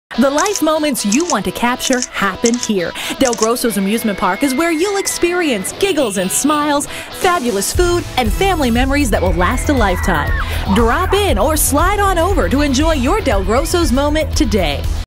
The life moments you want to capture happen here. DelGrosso's Amusement Park is where you'll experience giggles and smiles, fabulous food, and family memories that will last a lifetime. Drop in or slide on over to enjoy your DelGrosso's moment today.